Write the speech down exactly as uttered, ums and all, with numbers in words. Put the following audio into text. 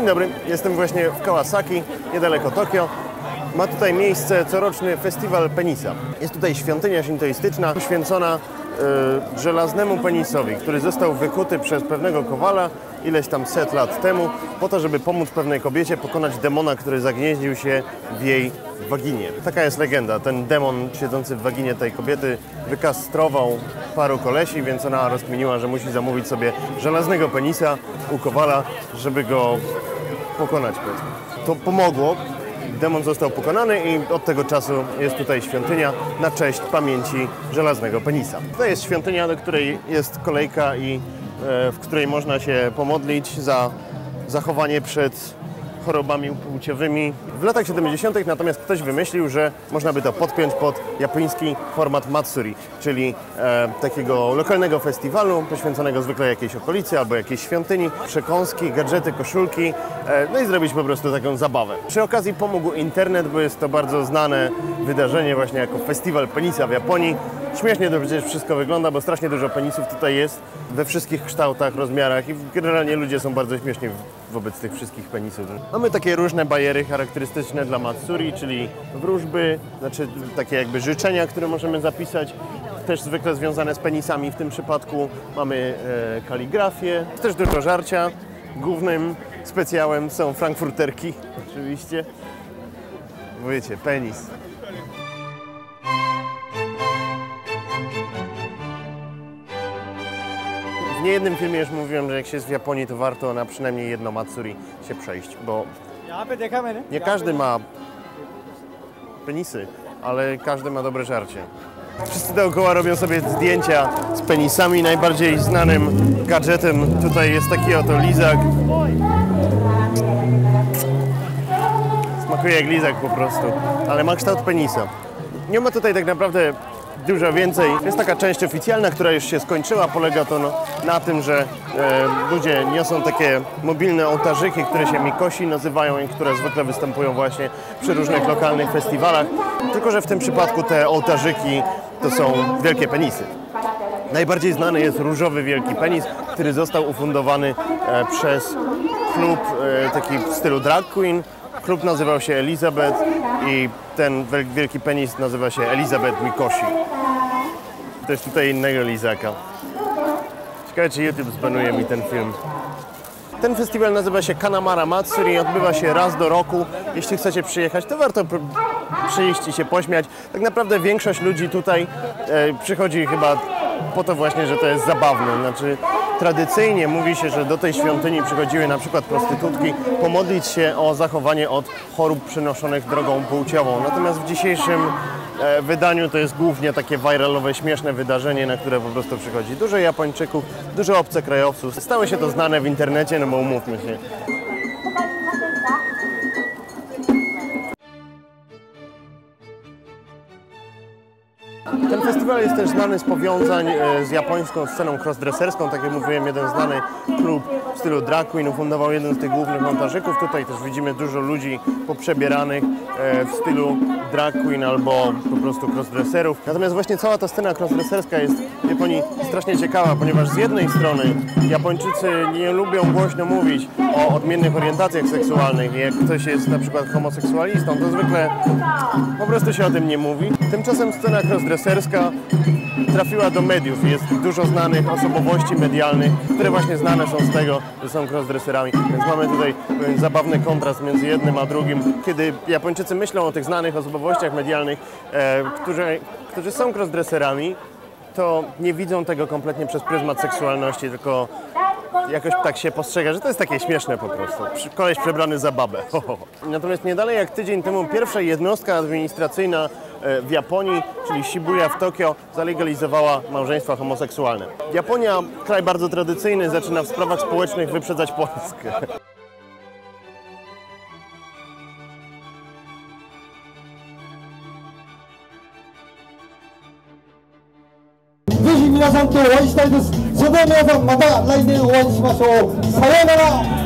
Dzień dobry, jestem właśnie w Kawasaki, niedaleko Tokio. Ma tutaj miejsce coroczny festiwal penisa. Jest tutaj świątynia szintoistyczna poświęcona y, żelaznemu penisowi, który został wykuty przez pewnego kowala ileś tam set lat temu, po to, żeby pomóc pewnej kobiecie pokonać demona, który zagnieździł się w jej waginie. Taka jest legenda. Ten demon siedzący w waginie tej kobiety wykastrował paru kolesi, więc ona rozkminiła, że musi zamówić sobie żelaznego penisa u kowala, żeby go pokonać. To pomogło. Demon został pokonany i od tego czasu jest tutaj świątynia na cześć pamięci żelaznego penisa. To jest świątynia, do której jest kolejka i e, w której można się pomodlić za zachowanie przed chorobami płciowymi. W latach siedemdziesiątych natomiast ktoś wymyślił, że można by to podpiąć pod japoński format matsuri, czyli e, takiego lokalnego festiwalu poświęconego zwykle jakiejś okolicy albo jakiejś świątyni, przekąski, gadżety, koszulki, e, no i zrobić po prostu taką zabawę. Przy okazji pomógł internet, bo jest to bardzo znane wydarzenie właśnie jako festiwal penisa w Japonii. Śmiesznie to przecież wszystko wygląda, bo strasznie dużo penisów tutaj jest we wszystkich kształtach, rozmiarach i generalnie ludzie są bardzo śmieszni wobec tych wszystkich penisów. Mamy takie różne bariery charakterystyczne dla matsuri, czyli wróżby, znaczy takie jakby życzenia, które możemy zapisać, też zwykle związane z penisami. W tym przypadku mamy e, kaligrafię, też dużo żarcia. Głównym specjałem są frankfurterki, oczywiście. Wiecie, penis. W niejednym filmie już mówiłem, że jak się jest w Japonii, to warto na przynajmniej jedno matsuri się przejść, bo nie każdy ma penisy, ale każdy ma dobre żarcie. Wszyscy dookoła robią sobie zdjęcia z penisami. Najbardziej znanym gadżetem tutaj jest taki oto lizak. Smakuje jak lizak po prostu, ale ma kształt penisa. Nie ma tutaj tak naprawdę dużo więcej. Jest taka część oficjalna, która już się skończyła. Polega to no, na tym, że e, ludzie niosą takie mobilne ołtarzyki, które się mikoshi nazywają i które zwykle występują właśnie przy różnych lokalnych festiwalach. Tylko że w tym przypadku te ołtarzyki to są wielkie penisy. Najbardziej znany jest różowy wielki penis, który został ufundowany e, przez klub e, taki w stylu drag queen. Klub nazywał się Elizabeth i ten wielki penis nazywa się Elizabeth Mikoshi. To jest tutaj innego lizaka. Ciekawe, czy YouTube zbanuje mi ten film. Ten festiwal nazywa się Kanamara Matsuri i odbywa się raz do roku. Jeśli chcecie przyjechać, to warto przyjść i się pośmiać. Tak naprawdę większość ludzi tutaj e, przychodzi chyba po to właśnie, że to jest zabawne. Znaczy, tradycyjnie mówi się, że do tej świątyni przychodziły na przykład prostytutki pomodlić się o zachowanie od chorób przynoszonych drogą płciową. Natomiast w dzisiejszym e, wydaniu to jest głównie takie viralowe, śmieszne wydarzenie, na które po prostu przychodzi dużo Japończyków, dużo obcokrajowców. Stało się to znane w internecie, no bo umówmy się. Ten festiwal jest też znany z powiązań z japońską sceną crossdresserską. Tak jak mówiłem, jeden znany klub w stylu drag queen ufundował jeden z tych głównych montażyków. Tutaj też widzimy dużo ludzi poprzebieranych w stylu drag queen albo po prostu crossdresserów. Natomiast właśnie cała ta scena crossdresserska jest w Japonii strasznie ciekawa, ponieważ z jednej strony Japończycy nie lubią głośno mówić o odmiennych orientacjach seksualnych i jak ktoś jest na przykład homoseksualistą, to zwykle po prostu się o tym nie mówi. Tymczasem scena crossdresserska trafiła do mediów. Jest dużo znanych osobowości medialnych, które właśnie znane są z tego, że są crossdresserami. Więc mamy tutaj pewien zabawny kontrast między jednym a drugim. Kiedy Japończycy myślą o tych znanych osobowościach medialnych, e, którzy, którzy są crossdresserami, to nie widzą tego kompletnie przez pryzmat seksualności, tylko jakoś tak się postrzega, że to jest takie śmieszne po prostu. Koleś przebrany za babę. Ho, ho. Natomiast nie dalej jak tydzień temu pierwsza jednostka administracyjna w Japonii, czyli Shibuya w Tokio, zalegalizowała małżeństwa homoseksualne. Japonia, kraj bardzo tradycyjny, zaczyna w sprawach społecznych wyprzedzać Polskę. ぜひ皆さんとお会いしたいです。それでは皆さんまた来年お会いしましょう。さようなら。